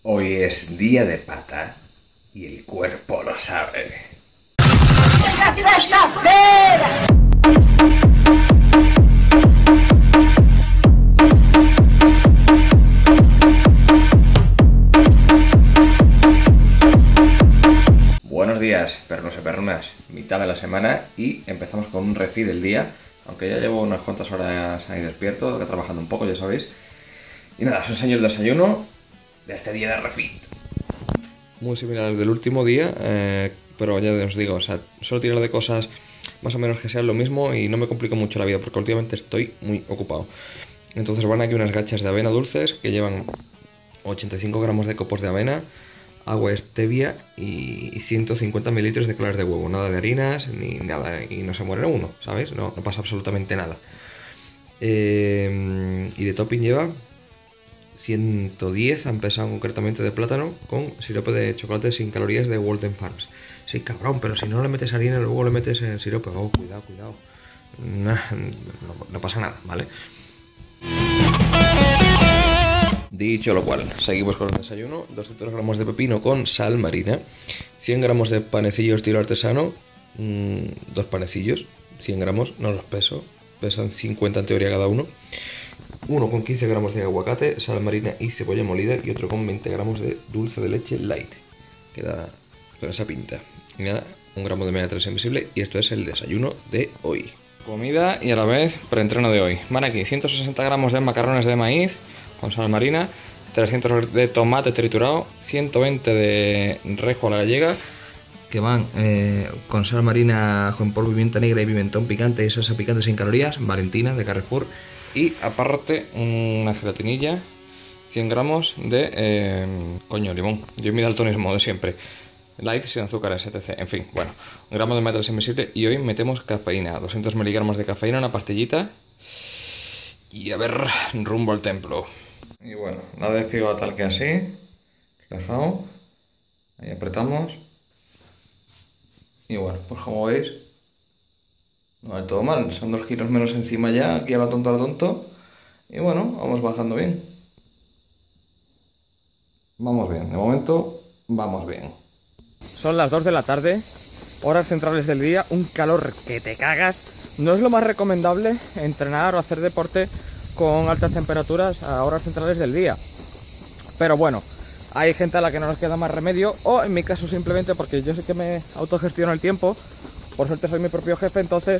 Hoy es día de pata y el cuerpo lo sabe. ¡Sexta-feira! Buenos días, perros y perrunas. Mitad de la semana y empezamos con un refit del día. Aunque ya llevo unas cuantas horas ahí despierto, trabajando un poco, ya sabéis. Y nada, os enseño el desayuno de este día de refit. Muy similar al del último día, pero ya os digo, o sea, solo tirar de cosas más o menos que sean lo mismo y no me complico mucho la vida porque últimamente estoy muy ocupado. Entonces van aquí unas gachas de avena dulces que llevan 85 gramos de copos de avena, agua stevia y 150 mililitros de claras de huevo. Nada de harinas ni nada, y no se muere uno, ¿sabes? No pasa absolutamente nada. Y de topping lleva 110, han pesado concretamente de plátano con sirope de chocolate sin calorías de Walden Farms. Sí, cabrón, pero si no le metes harina, luego le metes el sirope. Oh, cuidado. No pasa nada, ¿vale? Dicho lo cual, seguimos con el desayuno. 200 gramos de pepino con sal marina, 100 gramos de panecillos estilo artesano, dos panecillos, 100 gramos, no los peso, pesan 50 en teoría cada uno. Uno con 15 gramos de aguacate, sal marina y cebolla molida, y otro con 20 gramos de dulce de leche light. Queda con esa pinta. Y nada, 1 gramo de omega 3 invisible, y esto es el desayuno de hoy. Comida y a la vez preentreno de hoy. Van aquí 160 gramos de macarrones de maíz con sal marina, 300 de tomate triturado, 120 de rejo a la gallega, que van con sal marina, ajo en polvo, pimienta negra y pimentón picante y salsa picante sin calorías, Valentina de Carrefour. Y aparte una gelatinilla, 100 gramos de limón. Yo mi daltonismo de siempre. Light sin azúcares, etc. En fin, bueno, 1 gramo de omega 3 invisible. Y hoy metemos cafeína, 200 miligramos de cafeína, una pastillita. Y a ver, rumbo al templo. Y bueno, nada de fígado tal que así. Relajado. Ahí apretamos. Y bueno, pues como veis, no va todo mal, son 2 kilos menos encima ya, aquí a lo tonto. Y bueno, vamos bajando bien. Vamos bien, de momento vamos bien. Son las 2 de la tarde, horas centrales del día, un calor que te cagas. No es lo más recomendable entrenar o hacer deporte con altas temperaturas a horas centrales del día. Pero bueno, hay gente a la que no nos queda más remedio, o en mi caso simplemente porque yo sé que me autogestiono el tiempo. Por suerte soy mi propio jefe, entonces,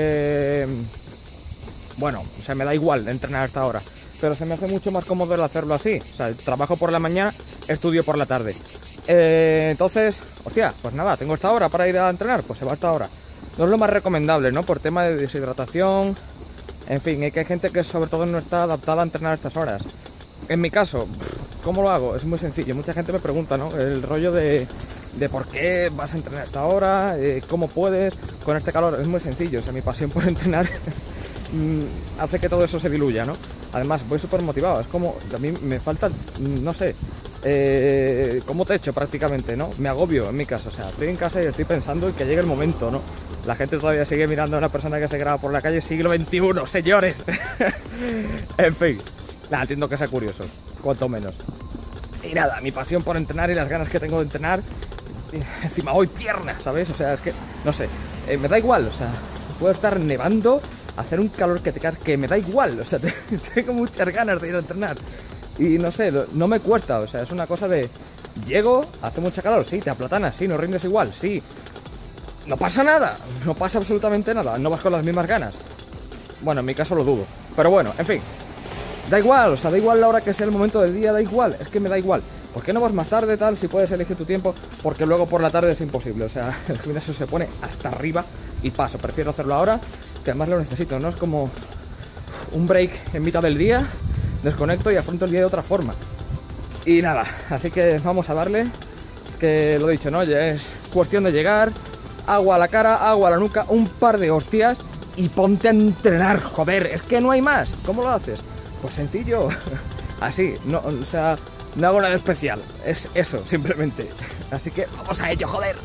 bueno, o sea, me da igual entrenar hasta ahora. Pero se me hace mucho más cómodo el hacerlo así. O sea, trabajo por la mañana, estudio por la tarde. Entonces, hostia, pues nada, tengo esta hora para ir a entrenar, pues se va esta hora. No es lo más recomendable, ¿no? Por tema de deshidratación, en fin, hay que hay gente que sobre todo no está adaptada a entrenar a estas horas. En mi caso, ¿cómo lo hago? Es muy sencillo. Mucha gente me pregunta, ¿no? El rollo de por qué vas a entrenar a esta hora, cómo puedes con este calor. Es muy sencillo, o sea, mi pasión por entrenar hace que todo eso se diluya, ¿no? Además, voy súper motivado, es como, a mí me falta, no sé, como techo prácticamente, ¿no? Me agobio en mi casa, o sea, estoy en casa y estoy pensando en que llegue el momento, ¿no? La gente todavía sigue mirando a una persona que se graba por la calle, siglo XXI, señores. En fin, nada, entiendo que sea curioso, cuanto menos. Y nada, mi pasión por entrenar y las ganas que tengo de entrenar. Encima hoy piernas, ¿sabes? O sea, es que, no sé, me da igual, o sea, puedo estar nevando, hacer un calor que te caes, que me da igual, o sea, tengo muchas ganas de ir a entrenar. Y no sé, no me cuesta, o sea, es una cosa de, llego, hace mucha calor, sí, te aplatanas, sí, no rindes igual, sí. No pasa nada, no pasa absolutamente nada, no vas con las mismas ganas. Bueno, en mi caso lo dudo, pero bueno, en fin. Da igual, o sea, da igual la hora que sea el momento del día, da igual, es que me da igual. ¿Por qué no vas más tarde, tal, si puedes elegir tu tiempo? Porque luego por la tarde es imposible, o sea, el gimnasio se pone hasta arriba y paso. Prefiero hacerlo ahora, que además lo necesito, ¿no? Es como un break en mitad del día, desconecto y afronto el día de otra forma. Y nada, así que vamos a darle, que lo dicho, ¿no? Ya es cuestión de llegar, agua a la cara, agua a la nuca, un par de hostias y ponte a entrenar, joder, es que no hay más. ¿Cómo lo haces? Pues sencillo, así, no, o sea, no hago nada especial, es eso, simplemente. Así que vamos a ello, joder.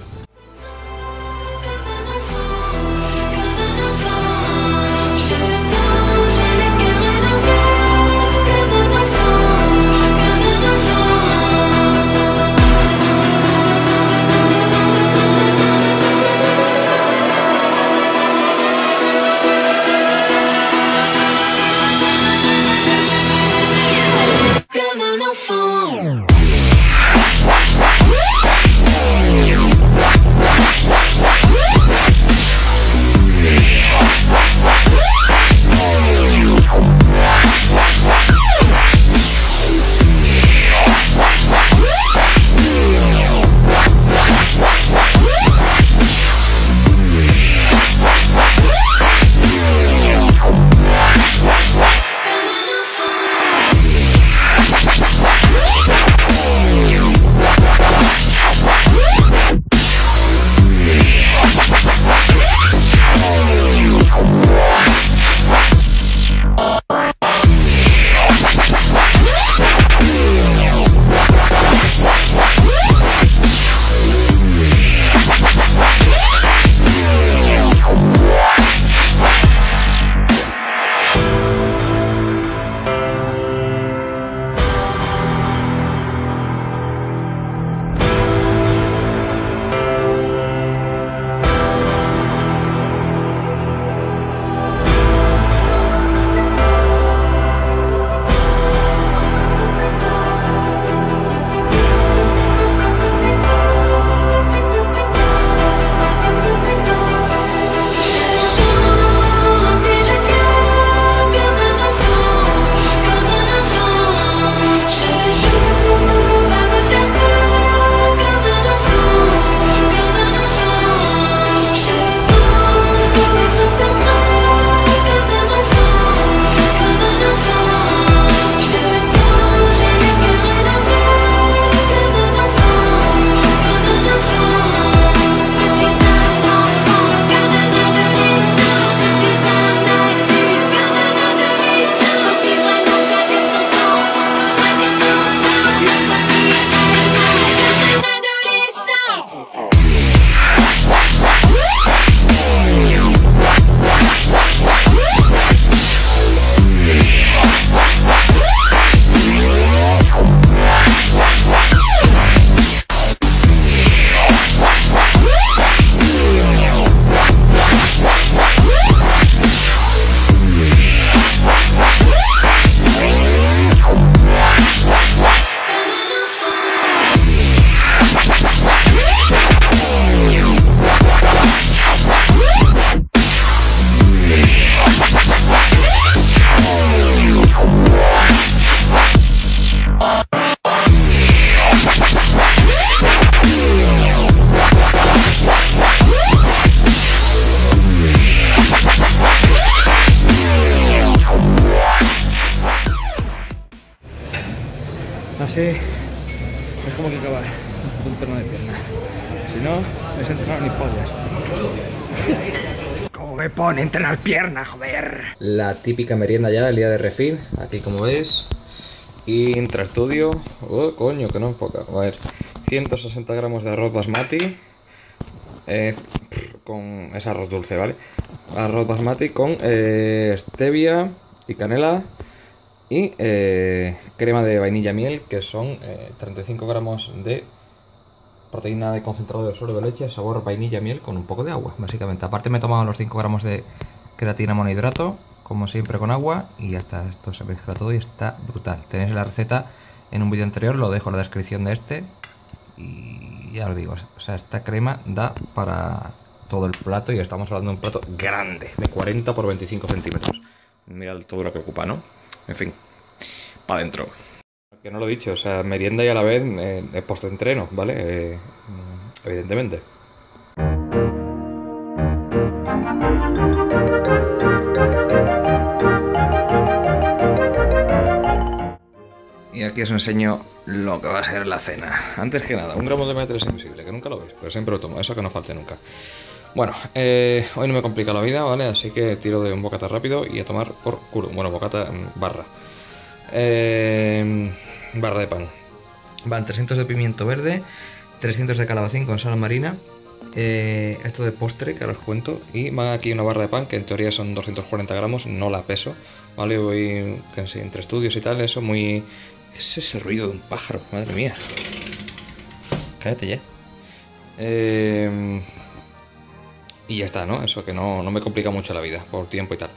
Es como que acabar un entreno de pierna. Si no, es entrenar ni pollas. ¿Cómo me pone entrenar pierna, joder? La típica merienda ya, el día de refit, aquí como veis. Intraestudio. Oh, coño, que no enfoca. A ver, 160 gramos de arroz basmati. Es arroz dulce, ¿vale? Arroz basmati con stevia y canela. Y crema de vainilla miel, que son 35 gramos de proteína de concentrado de suero de leche, sabor vainilla miel con un poco de agua, básicamente. Aparte me he tomado los 5 gramos de creatina monohidrato, como siempre con agua, y ya está. Esto se mezcla todo y está brutal. Tenéis la receta en un vídeo anterior, lo dejo en la descripción de este. Y ya os digo, o sea, esta crema da para todo el plato, y estamos hablando de un plato grande, de 40 por 25 centímetros. Mirad todo lo que ocupa, ¿no? En fin, para adentro. Que no lo he dicho, o sea, merienda y a la vez post-entreno, ¿vale? Evidentemente. Y aquí os enseño lo que va a ser la cena. Antes que nada, 1 gramo de omega-3 sensible, que nunca lo veis, pero siempre lo tomo, eso que no falte nunca. Bueno, hoy no me complica la vida, ¿vale? Así que tiro de un bocata rápido y a tomar por culo. Bueno, bocata barra. Barra de pan. Van 300 de pimiento verde, 300 de calabacín con sal marina. Esto de postre, que ahora os cuento. Y van aquí una barra de pan, que en teoría son 240 gramos, no la peso, ¿vale? Voy casi entre estudios y tal, eso muy... Es ese ruido de un pájaro, madre mía. Cállate ya. Y ya está, ¿no? Eso que no me complica mucho la vida, por tiempo y tal.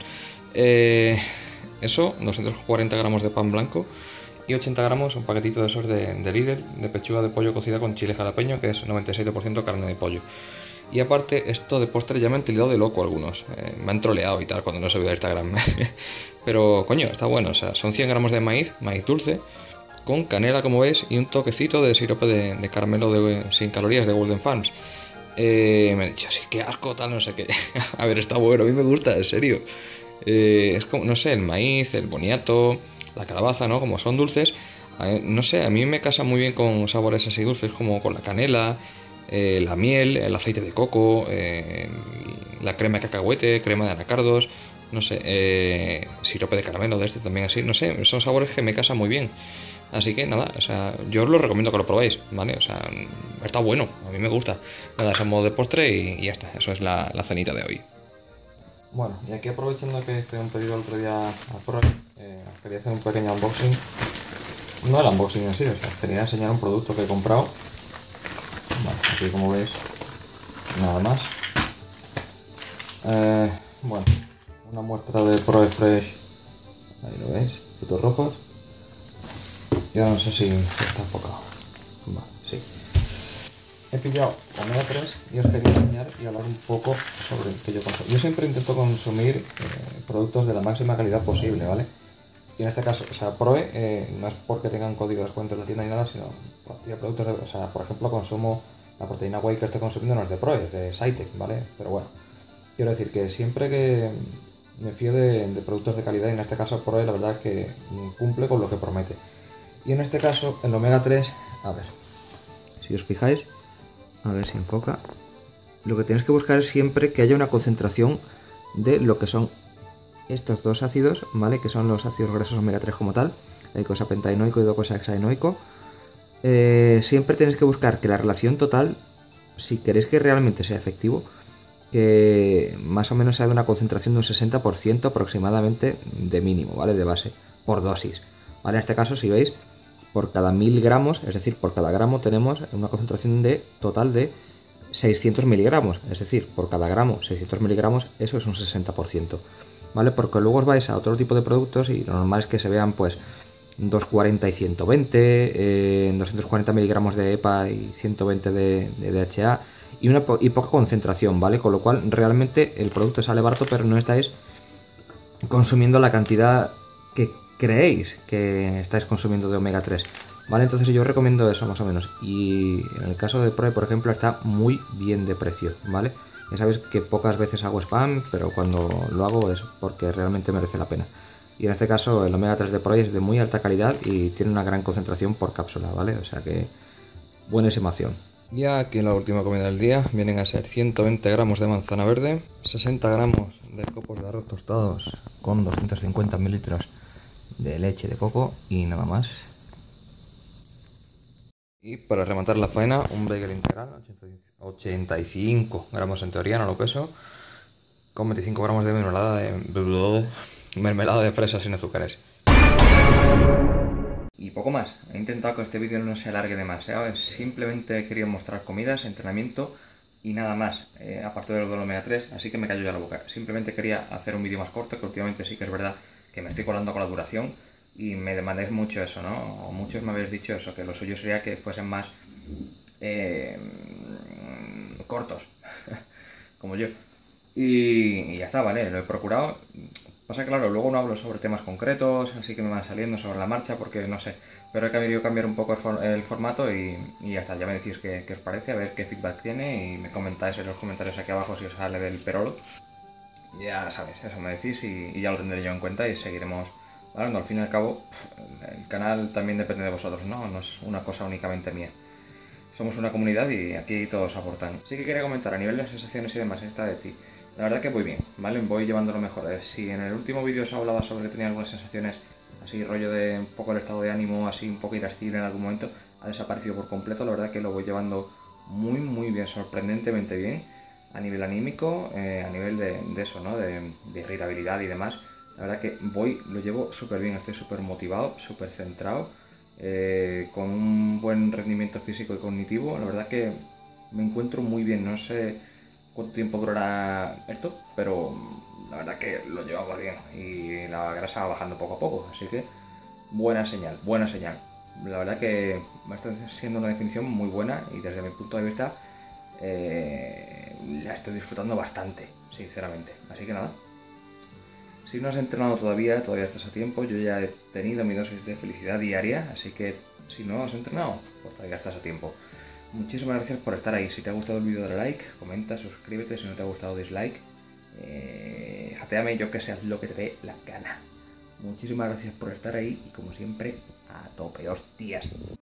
Eso, 240 gramos de pan blanco y 80 gramos, un paquetito de esos de Lidl, de pechuga de pollo cocida con chile jalapeño, que es 97% carne de pollo. Y aparte, esto de postre ya me han tildado de loco algunos. Me han troleado y tal cuando no he subido a Instagram. Pero, coño, está bueno. O sea, son 100 gramos de maíz dulce, con canela, como veis, y un toquecito de sirope de caramelo sin calorías de Golden Farms. Me he dicho, sí, qué asco, tal, no sé qué. A ver, está bueno, a mí me gusta, en serio. Es como, no sé, el maíz, el boniato, la calabaza, ¿no? Como son dulces, no sé, a mí me casa muy bien con sabores así dulces, como con la canela, la miel, el aceite de coco, la crema de cacahuete, crema de anacardos, no sé, sirope de caramelo de este también así, no sé, son sabores que me casan muy bien. Así que nada, o sea, yo os lo recomiendo que lo probéis, ¿vale? O sea, está bueno, a mí me gusta. Nada, es a modo de postre y ya está, eso es la cenita de hoy. Bueno, y aquí aprovechando que hice un pedido el otro día a Pro, quería hacer un pequeño unboxing. No el unboxing en sí, o sea, quería enseñar un producto que he comprado. Bueno, aquí como veis, nada más. Bueno, una muestra de Pro Fresh, ahí lo veis, frutos rojos. Ya no sé si está enfocado. Vale, sí. He pillado omega 3 y os quería enseñar y hablar un poco sobre el que yo consumo. Yo siempre intento consumir productos de la máxima calidad posible, ¿vale? Y en este caso, o sea, Proe no es porque tenga un código de descuento en la tienda ni nada, sino productos de, o sea, por ejemplo, consumo la proteína whey que estoy consumiendo no es de Proe, es de Cytec, ¿vale? Pero bueno, quiero decir que siempre que me fío de productos de calidad, y en este caso Proe la verdad es que cumple con lo que promete. Y en este caso, el omega 3, a ver, si os fijáis, a ver si enfoca, lo que tenéis que buscar es siempre que haya una concentración de lo que son estos dos ácidos, ¿vale? Que son los ácidos grasos omega 3 como tal, eicosapentaenoico y docosahexaenoico. Siempre tenéis que buscar que la relación total, si queréis que realmente sea efectivo, que más o menos sea de una concentración de un 60% aproximadamente de mínimo, ¿vale? De base, por dosis, ¿vale? En este caso, si veis, por cada 1000 gramos, es decir, por cada gramo tenemos una concentración total de 600 miligramos, es decir, por cada gramo 600 miligramos, eso es un 60%, ¿vale? Porque luego os vais a otro tipo de productos y lo normal es que se vean pues 240 y 120, 240 miligramos de EPA y 120 de DHA y poca concentración, ¿vale? Con lo cual realmente el producto sale barato, pero no estáis consumiendo la cantidad que creéis que estáis consumiendo de omega 3, ¿vale? Entonces yo recomiendo eso más o menos. Y en el caso de Proe, por ejemplo, está muy bien de precio, ¿vale? Ya sabéis que pocas veces hago spam, pero cuando lo hago es porque realmente merece la pena. Y en este caso el omega 3 de Proe es de muy alta calidad y tiene una gran concentración por cápsula, ¿vale? O sea que buena estimación. Ya aquí en la última comida del día vienen a ser 120 gramos de manzana verde, 60 gramos de copos de arroz tostados con 250 mililitros de leche de coco y nada más. Y para rematar la faena, un bagel integral, 85 gramos en teoría, no lo peso, con 25 gramos de mermelada de fresas sin azúcares. Y poco más. He intentado que este vídeo no se alargue demasiado. Simplemente he querido mostrar comidas, entrenamiento y nada más, aparte de lo del omega 3, así que me callo ya la boca. Simplemente quería hacer un vídeo más corto, que últimamente sí que es verdad que me estoy colando con la duración y me demandáis mucho eso, ¿no? O muchos me habéis dicho eso, que lo suyo sería que fuesen más cortos, como yo. Y ya está, ¿vale? Lo he procurado. Pasa que, claro, luego no hablo sobre temas concretos, así que me van saliendo sobre la marcha porque no sé. Pero he querido cambiar un poco el formato y ya está. Ya me decís qué os parece, a ver qué feedback tiene y me comentáis en los comentarios aquí abajo si os sale del perolo. Ya sabéis, eso me decís y ya lo tendré yo en cuenta y seguiremos hablando. Al fin y al cabo, el canal también depende de vosotros, ¿no? No es una cosa únicamente mía. Somos una comunidad y aquí todos aportan. Sí que quería comentar a nivel de sensaciones y demás esta de ti. La verdad que voy bien, ¿vale? Voy llevándolo mejor. Si en el último vídeo os hablaba sobre que tenía algunas sensaciones así, rollo de un poco el estado de ánimo, así un poco irascible en algún momento, ha desaparecido por completo. La verdad que lo voy llevando muy bien, sorprendentemente bien. A nivel anímico, a nivel de eso, ¿no? De irritabilidad y demás. La verdad que lo llevo súper bien, estoy súper motivado, súper centrado. Con un buen rendimiento físico y cognitivo, la verdad que me encuentro muy bien. No sé cuánto tiempo durará esto, pero la verdad que lo llevamos bien y la grasa va bajando poco a poco, así que buena señal, buena señal. La verdad que me está siendo una definición muy buena y desde mi punto de vista la estoy disfrutando bastante, sinceramente. Así que nada, si no has entrenado todavía estás a tiempo. Yo ya he tenido mi dosis de felicidad diaria, así que si no has entrenado, pues todavía estás a tiempo. Muchísimas gracias por estar ahí. Si te ha gustado el vídeo, dale like, comenta, suscríbete. Si no te ha gustado, dislike. Jateame, yo que sé, haz lo que te dé la gana. Muchísimas gracias por estar ahí y como siempre, a tope, hostias.